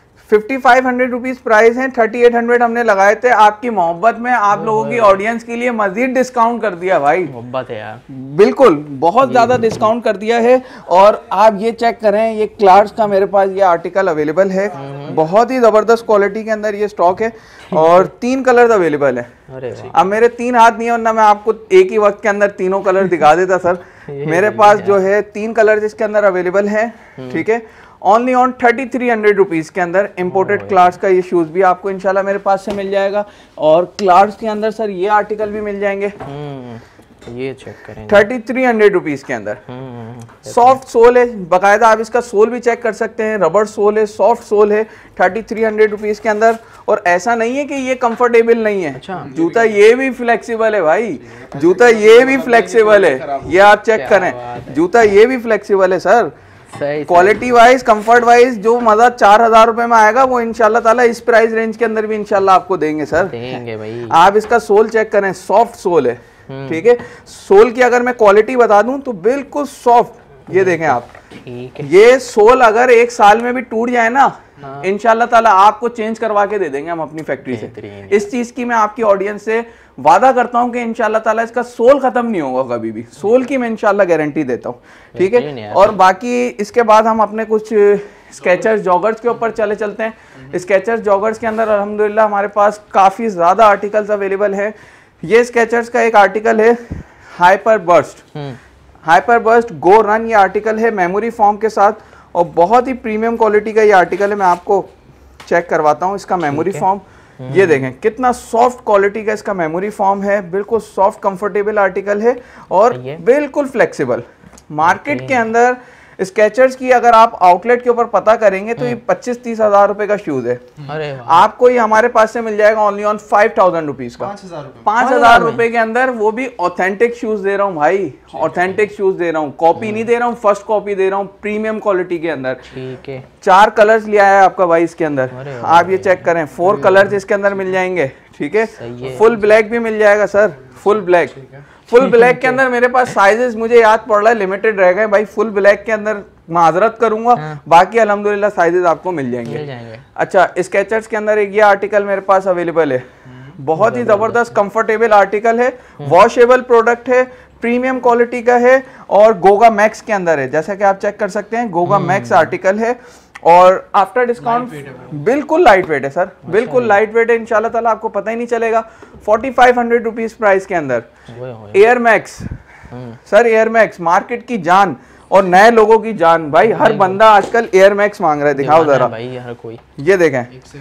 5500 रुपीज प्राइस है, 3800 हमने लगाए थे। आपकी मोहब्बत में आप लोगों की ऑडियंस के लिए मजीद डिस्काउंट कर दिया भाई, मोहब्बत है यार, बिल्कुल बहुत ज्यादा डिस्काउंट कर दिया है। और आप ये चेक करें, ये क्लार्क्स का मेरे पास ये आर्टिकल अवेलेबल है, बहुत ही जबरदस्त क्वालिटी के अंदर ये स्टॉक है और 3 कलर अवेलेबल है। अब मेरे 3 हाथ नहीं है, वरना मैं आपको एक ही वक्त के अंदर तीनों कलर दिखा देता सर। मेरे पास जो है 3 कलर इसके अंदर अवेलेबल है, ठीक है। ओनली ऑन 3300 रुपीज के अंदर इम्पोर्टेड क्लार्क्स का ये शूज भी आपको इंशाल्लाह मेरे पास से मिल जाएगा। और क्लार्क्स के अंदर सर ये आर्टिकल भी मिल जाएंगे, ये चेक करें, 3300 रुपीज के अंदर। सॉफ्ट सोल है, बाकायदा आप इसका सोल भी चेक कर सकते हैं, रबर सोल है, सॉफ्ट सोल है, 3300 रुपीज के अंदर। और ऐसा नहीं है कि ये कंफर्टेबल नहीं है। अच्छा। जूता ये भी फ्लेक्सिबल है भाई, जूता ये भी फ्लेक्सिबल है, ये आप चेक करें, जूता ये भी फ्लेक्सिबल है sir. Quality wise, comfort wise जो मजा 4000 रुपए में आएगा वो इंशाल्लाह ताला इस प्राइस रेंज के अंदर भी इंशाल्लाह आपको देंगे सर, देंगे भाई। आप इसका सोल चेक करें, सॉफ्ट सोल है, ठीक है। सोल की अगर मैं क्वालिटी बता दूं तो बिल्कुल सॉफ्ट, ये देखें आप, ये सोल अगर 1 साल में भी टूट जाए ना, इंशाल्लाह ताला आपको चेंज करवा के दे देंगे हम अपनी फैक्ट्री से। इस चीज की मैं आपकी ऑडियंस से वादा करता हूं कि इंशाल्लाह ताला इसका सोल खत्म नहीं होगा कभी भी, सोल की मैं इंशाल्लाह गारंटी देता हूं, ठीक है। और बाकी इसके बाद हम अपने कुछ स्केचर्स जॉगर्स के ऊपर चलते हैं। स्केचर्स जॉगर्स के अंदर अल्हम्दुलिल्लाह हमारे पास काफी ज्यादा आर्टिकल्स अवेलेबल है। ये स्केचर्स का एक आर्टिकल है hyper burst, hyper burst go run, ये आर्टिकल है मेमोरी फॉर्म के साथ और बहुत ही प्रीमियम क्वालिटी का ये आर्टिकल है। मैं आपको चेक करवाता हूँ इसका मेमोरी फॉर्म। ये देखें कितना सॉफ्ट क्वालिटी का इसका मेमोरी फॉर्म है, बिल्कुल सॉफ्ट कंफर्टेबल आर्टिकल है और बिल्कुल फ्लेक्सिबल। मार्केट के अंदर स्केचर्स की अगर आप आउटलेट के ऊपर पता करेंगे तो ये 25-30 हज़ार रुपए का शूज है। अरे आपको ये हमारे पास से मिल जाएगा ओनली ऑन 5,000 रुपीज का, 5,000 रुपए के अंदर, वो भी ऑथेंटिक शूज दे रहा हूँ भाई, ऑथेंटिक शूज दे रहा हूँ, कॉपी नहीं दे रहा हूँ, फर्स्ट कॉपी दे रहा हूँ, प्रीमियम क्वालिटी के अंदर। ठीक है, 4 कलर्स लिया है आपका भाई इसके अंदर, आप ये चेक करें, 4 कलर्स इसके अंदर मिल जाएंगे। ठीक है, फुल ब्लैक भी मिल जाएगा sir, full black. Full black के अंदर मेरे पास साइजेस मुझे याद पड़ रहा है लिमिटेड रह गए भाई। फुल ब्लैक के अंदर माजरत करूंगा, बाकी अल्हम्दुलिल्लाह साइजेस आपको मिल जाएंगे। अच्छा, स्केचर्स के अंदर एक ये आर्टिकल मेरे पास अवेलेबल है, बहुत ही जबरदस्त कंफर्टेबल आर्टिकल है, वॉशेबल प्रोडक्ट है, प्रीमियम क्वालिटी का है और गोगा मैक्स के अंदर है। जैसा कि आप चेक कर सकते हैं, गोगा मैक्स आर्टिकल है और आफ्टर डिस्काउंट बिल्कुल लाइट वेट है सर, बिल्कुल लाइट वेट है। इंशाल्लाह ताला आपको पता ही नहीं चलेगा। 4500 रुपीज प्राइस के अंदर Air Max sir, Air Max market की जान और नए लोगों की जान भाई। हर बंदा आजकल एयर मैक्स मांग रहा है, दिखाओ जरा भाई हर कोई। ये देखें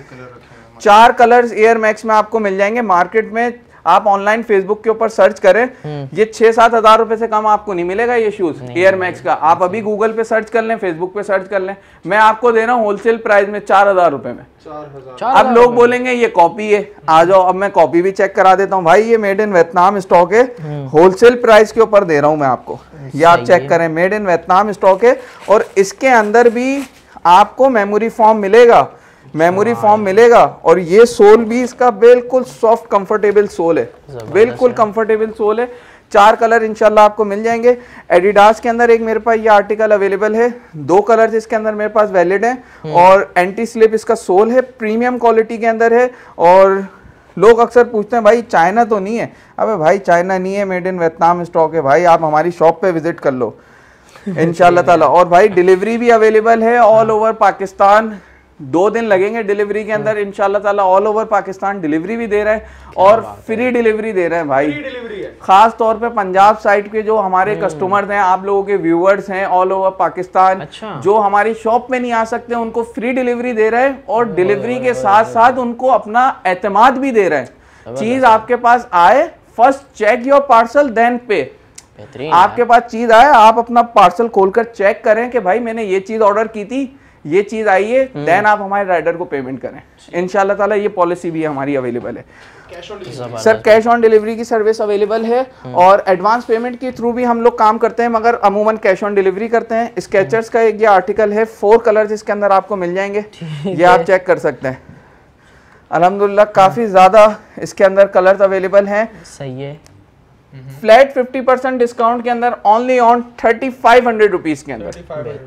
4 कलर्स एयर मैक्स में आपको मिल जाएंगे। मार्केट में आप ऑनलाइन फेसबुक के ऊपर सर्च करें, ये 6-7 हज़ार रुपए से कम आपको नहीं मिलेगा ये शूज एयर मैक्स का। आप अभी गूगल पे सर्च कर लें, फेसबुक पे सर्च कर लें, मैं आपको दे रहा हूँ होलसेल प्राइस में 4,000 रुपए में। 4,000। अब लोग बोलेंगे ये कॉपी है, आ जाओ अब मैं कॉपी भी चेक करा देता हूँ भाई। ये मेड इन वियतनाम स्टॉक है, होलसेल प्राइस के ऊपर दे रहा हूँ मैं आपको, ये आप चेक करें, मेड इन वियतनाम स्टॉक है। और इसके अंदर भी आपको मेमोरी फॉर्म मिलेगा, मेमोरी फॉर्म मिलेगा और ये सोल भी इसका बिल्कुल सॉफ्ट कंफर्टेबल सोल है, बिल्कुल कंफर्टेबल सोल है। 4 कलर इंशाल्लाह आपको मिल जाएंगे। एडिडास के अंदर एक मेरे पास ये आर्टिकल अवेलेबल है, 2 कलर्स इसके अंदर मेरे पास वैलिड हैं और एंटी स्लिप इसका सोल है, प्रीमियम क्वालिटी के अंदर है। और लोग अक्सर पूछते हैं भाई चाइना तो नहीं है, अबे भाई चाइना नहीं है, मेड इन वियतनाम स्टॉक है भाई, आप हमारी शॉप पे विजिट कर लो इंशाल्लाह ताला। और भाई डिलीवरी भी अवेलेबल है ऑल ओवर पाकिस्तान, 2 दिन लगेंगे डिलीवरी के अंदर इंशाल्लाह ताला। ऑल ओवर पाकिस्तान डिलीवरी भी दे रहे हैं और फ्री डिलीवरी दे रहे हैं भाई। खास तौर पे पंजाब साइड के जो हमारे कस्टमर्स हैं, आप लोगों के व्यूअर्स हैं ऑल ओवर पाकिस्तान, अच्छा। जो हमारी शॉप में नहीं आ सकते उनको फ्री डिलीवरी दे रहे हैं और डिलीवरी के साथ साथ उनको अपना एतमाद भी दे रहे हैं। चीज आपके पास आए, first check your parcel then pay. आपके पास चीज आए, आप अपना पार्सल खोलकर चेक करें कि भाई मैंने ये चीज ऑर्डर की थी, ये चीज आई है, देन आप हमारे राइडर को पेमेंट करें इंशाल्लाह ताला। ये पॉलिसी भी हमारी अवेलेबल है सर, कैश ऑन डिलीवरी की सर्विस अवेलेबल है और एडवांस पेमेंट के थ्रू भी हम लोग काम करते हैं, मगर अमूमन कैश ऑन डिलीवरी करते हैं। स्केचर्स का एक ये आर्टिकल है, 4 कलर्स इसके अंदर आपको मिल जाएंगे, ये आप चेक कर सकते हैं। अल्हम्दुलिल्लाह काफी ज्यादा इसके अंदर कलर्स अवेलेबल हैं। सही है। फ्लैट 50% डिस्काउंट के अंदर ओनली ऑन 3500 रुपीज के अंदर,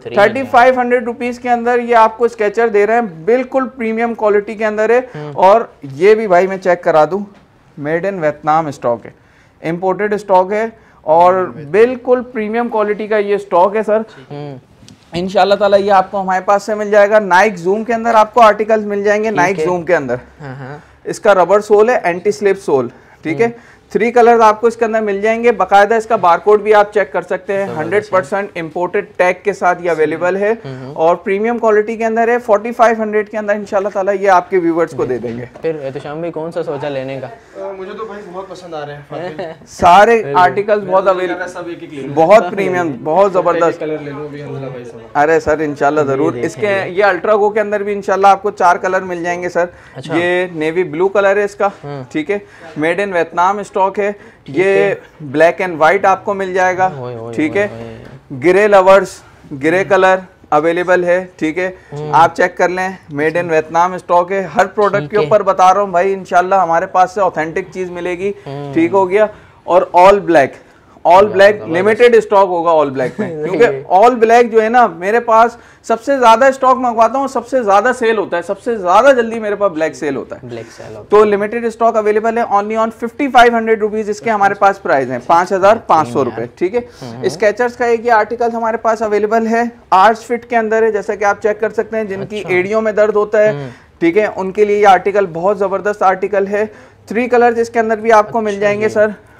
3500 रुपीज के अंदर ये आपको स्केचर दे रहे हैं, बिल्कुल प्रीमियम क्वालिटी के अंदर है। और ये भी भाई मैं चेक करा दूं, मेड इन वियतनाम स्टॉक है, इंपोर्टेड स्टॉक है और बिल्कुल प्रीमियम क्वालिटी का ये स्टॉक है सर। इंशाल्लाह ताला ये आपको हमारे पास से मिल जाएगा। नाइक जूम के अंदर आपको आर्टिकल्स मिल जाएंगे, नाइक जूम के अंदर इसका रबर सोल है, एंटी स्लिप सोल। ठीक है, 3 कलर्स आपको इसके अंदर मिल जाएंगे, बाकायदा इसका बारकोड भी आप चेक कर सकते हैं, 100% इंपोर्टेड टैग के साथ ये अवेलेबल है और प्रीमियम क्वालिटी के अंदर है। 4500 के अंदर इंशाल्लाह ताला ये आपके व्यूवर्स को दे देंगे। फिर एहतशाम भाई कौन सा सोचा लेने का? मुझे तो भाई बहुत पसंद आ रहे हैं सारे आर्टिकल्स बहुत अवेलेबल, सब एक एक बहुत प्रीमियम, बहुत जबरदस्त कलर ले लो भी अल्लाह भाई सब। अरे सर इंशाल्लाह जरूर। इसके ये अल्ट्रा गो के अंदर भी इंशाल्लाह आपको 4 कलर मिल जाएंगे सर। ये नेवी ब्लू कलर है इसका, ठीक है, मेड इन वियतनाम स्टॉक है। ये ब्लैक एंड व्हाइट आपको मिल जाएगा, ठीक है। Grey lovers, grey colour available है, ठीक है, आप चेक कर लें, मेड इन वियतनाम स्टॉक है। हर प्रोडक्ट के ऊपर बता रहा हूँ भाई, इंशाल्लाह हमारे पास से ऑथेंटिक चीज मिलेगी, ठीक हो गया। और all black, all black limited stock होगा ऑल ब्लैक में, क्योंकि ऑल ब्लैक जो है ना मेरे पास सबसे ज्यादा स्टॉक मंगवाता हूँ, सबसे ज्यादा सेल होता है, सबसे ज्यादा जल्दी मेरे पास ब्लैक सेल होता है, ब्लैक सेल। तो लिमिटेड स्टॉक अवेलेबल है ओनली ऑन 5500 रुपीज इसके हमारे पास प्राइस है, 5500 रुपए, ठीक है। स्केचर्स का एक ये आर्टिकल हमारे पास अवेलेबल है, आर्च फिट के अंदर है, जैसा कि आप चेक कर सकते हैं, जिनकी एड़ियों में दर्द होता है, ठीक है, उनके लिए ये आर्टिकल बहुत जबरदस्त आर्टिकल है। 3 कलर इसके अंदर भी आपको मिल जाएंगे सर।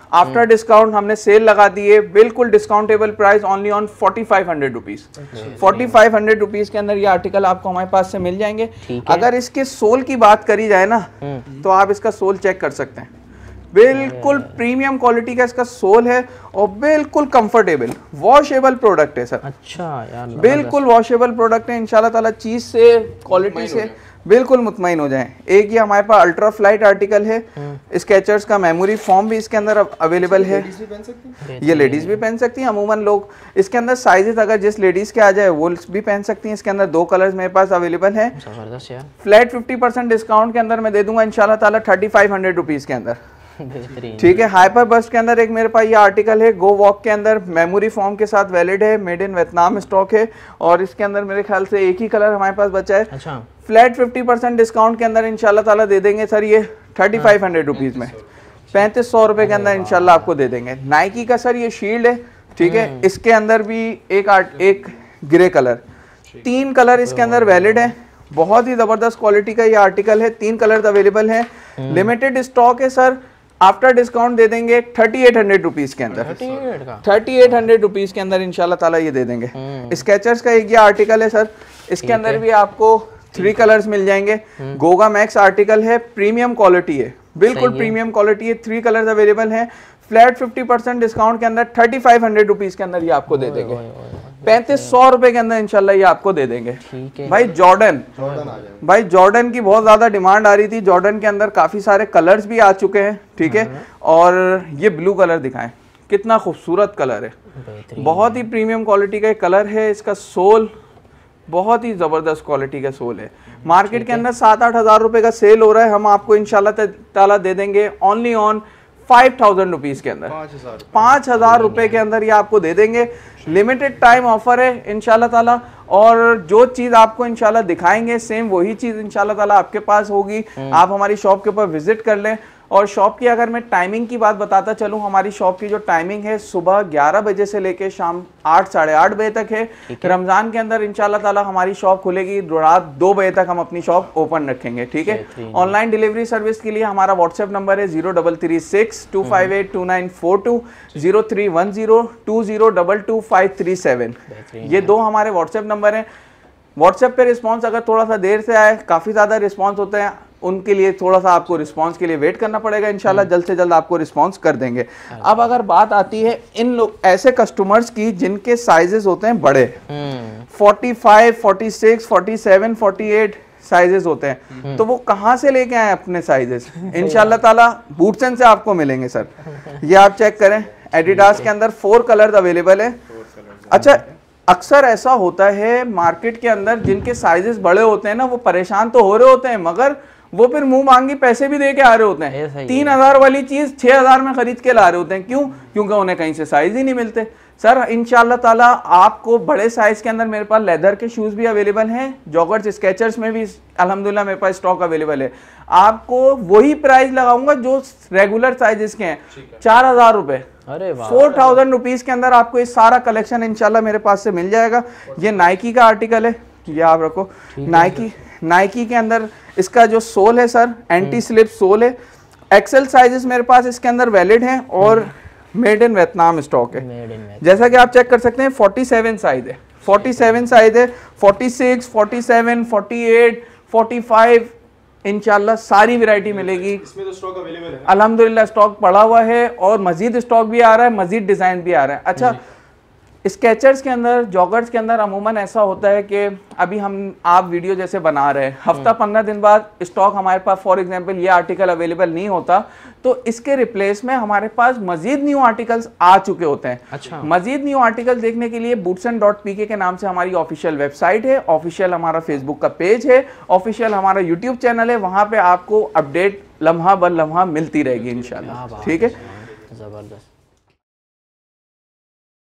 आफ्टर डिस्काउंट हमने सेल लगा दी है, बिल्कुल discountable price, only on 4500 rupees. 4500 rupees के अंदर ये आर्टिकल आपको हमारे पास से मिल जाएंगे। अगर इसके सोल की बात करी जाए ना तो आप इसका सोल चेक कर सकते हैं, बिल्कुल प्रीमियम क्वालिटी का इसका सोल है और बिल्कुल कंफर्टेबल वॉशेबल प्रोडक्ट है सर। अच्छा यार, बिल्कुल वॉशेबल प्रोडक्ट है, इंशाल्लाह ताला चीज से क्वालिटी से बिल्कुल मुतमईन हो जाएं। एक ये हमारे पास अल्ट्रा फ्लाइट आर्टिकल है, स्केचर्स का मेमोरी फॉर्म भी इसके अंदर अवेलेबल है। ये लेडीज भी पहन सकती हैं, अमूमन लोग इसके अंदर साइजेस अगर जिस लेडीज के आ जाए वो भी पहन सकती हैं। इसके अंदर 2 कलर्स मेरे पास अवेलेबल है। जबरदस्त यार, फ्लैट 50% डिस्काउंट के अंदर मैं दे दूंगा इंशाल्लाह ताला 3500 रुपीज के अंदर। ठीक है। हाइपर बस्ट के अंदर एक मेरे पास ये आर्टिकल है, गो वॉक के अंदर मेमोरी फॉर्म के साथ वैलिड है, मेड इन वियतनाम स्टॉक है और इसके अंदर मेरे ख्याल से एक ही कलर हमारे पास बचा है। अच्छा, फ्लैट 50% डिस्काउंट के अंदर इंशाल्लाह ताला दे देंगे सर ये 3500 रुपीज में, 3500 रुपए के अंदर इंशाल्लाह आपको दे देंगे। नाइकी का सर ये शील्ड है, ठीक है। इसके अंदर भी एक ग्रे कलर, 3 कलर इसके अंदर वैलिड है। बहुत ही जबरदस्त क्वालिटी का ये आर्टिकल है, 3 कलर अवेलेबल है, लिमिटेड स्टॉक है सर। आफ्टर डिस्काउंट दे देंगे 3800 रुपीज के अंदर, 3800 रुपीज के अंदर इंशाल्लाह ताला ये दे देंगे। स्केचर्स का एक ये आर्टिकल है सर, इसके अंदर भी आपको 3 कलर्स मिल जाएंगे। गोगा मैक्स आर्टिकल है, प्रीमियम क्वालिटी है, बिल्कुल प्रीमियम क्वालिटी है, 3 कलर्स अवेलेबल हैं। फ्लैट 50% डिस्काउंट के अंदर 3500 रुपीज के अंदर ये आपको दे देंगे, 3500 रुपए के अंदर इंशाल्लाह ये आपको दे देंगे। भाई जॉर्डन की बहुत ज्यादा डिमांड आ रही थी, जॉर्डन के अंदर काफी सारे कलर्स भी आ चुके हैं, ठीक है। और ये ब्लू कलर दिखाएं, कितना खूबसूरत कलर है, बहुत ही प्रीमियम क्वालिटी का कलर है। इसका सोल बहुत ही जबरदस्त क्वालिटी का सोल है। मार्केट के अंदर 7-8 हज़ार रुपए का सेल हो रहा है, हम आपको इंशाल्लाह ताला दे देंगे ओनली ऑन 5000 रुपीज के अंदर, 5000 रुपए के अंदर ये आपको दे देंगे। लिमिटेड टाइम ऑफर है इंशाल्लाह ताला, और जो चीज आपको इंशाल्लाह दिखाएंगे सेम वही चीज इंशाल्लाह ताला आपके पास होगी। आप हमारी शॉप के ऊपर विजिट कर लें। और शॉप की अगर मैं टाइमिंग की बात बताता चलूं, हमारी शॉप की जो टाइमिंग है सुबह 11 बजे से लेके शाम 8 साढ़े 8 बजे तक है। रमजान के अंदर इंशाल्लाह ताला हमारी शॉप खुलेगी, रात 2 बजे तक हम अपनी शॉप ओपन रखेंगे, ठीक है। ऑनलाइन डिलीवरी सर्विस के लिए हमारा व्हाट्सएप नंबर है 0336258292, 031020222537। ये 2 हमारे व्हाट्सएप नंबर हैं। व्हाट्सएप पे रिस्पांस अगर थोड़ा सा देर से आए, काफ़ी ज़्यादा रिस्पांस होते हैं, उनके लिए थोड़ा सा आपको रिस्पांस के लिए वेट करना पड़ेगा। इंशाल्लाह जल्द से जल्द आपको रिस्पांस कर देंगे। अब अगर बात आती है इन लोग ऐसे कस्टमर्स की जिनके साइजेस होते हैं बड़े, 45, 46, 47, 48 साइजेस होते हैं, तो वो कहाँ से लेके आए अपने साइजेस? इंशाल्लाह ताला बूटसन से आपको मिलेंगे सर। ये आप चेक करें, एडिडास के अंदर 4 कलर अवेलेबल है। अच्छा, अक्सर ऐसा होता है मार्केट के अंदर जिनके साइजेस बड़े होते हैं ना, वो परेशान तो हो रहे होते हैं मगर वो फिर मुंह मांगी पैसे भी दे के आ रहे होते हैं। 3000 वाली चीज 6000 में खरीद के ला रहे होते हैं। क्यों? क्योंकि उन्हें कहीं से साइज ही नहीं मिलते। सर इंशाल्लाह ताला आपको बड़े साइज के अंदर मेरे पास लेदर के शूज भी अवेलेबल हैं, जॉगर्स स्केचर्स में भी अल्हम्दुलिल्लाह मेरे पास स्टॉक अवेलेबल है। आपको वही प्राइस लगाऊंगा जो रेगुलर साइजेस के हैं, 4000 रुपए, 4000 रुपीज के अंदर आपको ये सारा कलेक्शन इंशाल्लाह मेरे पास से मिल जाएगा। ये नाइकी का आर्टिकल है, ये आप रखो। नाइकी के अंदर इसका जो सोल है सर, एंटी स्लिप सोल है। एक्सेल साइजेस मेरे पास इसके अंदर वैलिड हैं और मेड इन वियतनाम स्टॉक है। जैसा कि आप चेक कर सकते हैं 47 साइज है, 47 साइज है, 46, 47, 48, 45 इंशाल्लाह सारी वैरायटी मिलेगी। इसमें तो स्टॉक अवेलेबल है, अल्हम्दुलिल्लाह स्टॉक पड़ा हुआ है और मजीद स्टॉक भी आ रहा है, मजीद डिजाइन भी आ रहा है। अच्छा, स्केचर्स के अंदर, जॉगर्स के अंदर अमूमन ऐसा होता है कि अभी आप वीडियो जैसे बना रहे हैं, हफ्ता 15 दिन बाद स्टॉक हमारे पास फॉर एग्जांपल ये आर्टिकल अवेलेबल नहीं होता, तो इसके रिप्लेस में हमारे पास मजीद न्यू आर्टिकल्स आ चुके होते हैं। अच्छा। मजीद न्यू आर्टिकल्स देखने के लिए bootson.pk के नाम से हमारी ऑफिशियल वेबसाइट है, ऑफिशियल हमारा फेसबुक का पेज है, ऑफिशियल हमारा यूट्यूब चैनल है, वहाँ पे आपको अपडेट लम्हा बर लम्हा मिलती रहेगी इंशाल्लाह। ठीक है, जबरदस्त।